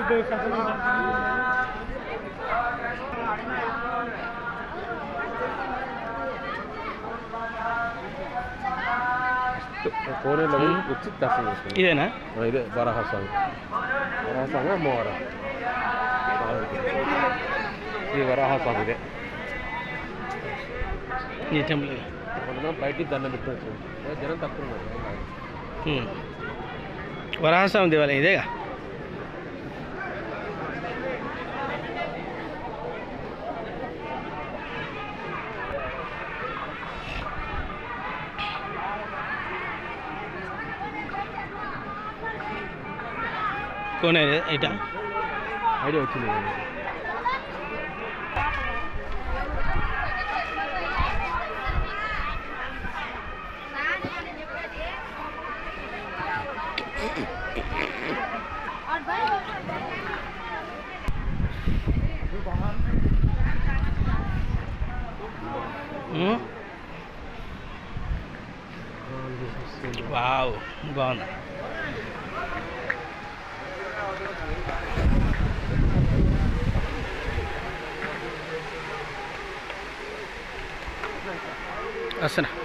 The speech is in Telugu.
కోనేరులో వచ్చి దర్శనం చేసుకున్నాం. ఇదేనా? ఇదే వరాహస్వామి. వరాహస్వామి అమ్మవారు. ఈ వరాహస్వామి ఇదే ఈ టెంపుల్. మనం బయటికి దండం పెట్టుకోవచ్చు. జనం తక్కువ ఉన్నారు. వరాహస్వామి దేవాలయం ఇదేగా. కోనేరు ఇట ఐడియా వచ్చింది. వావ్, బాగుంది. వస్తున్నా.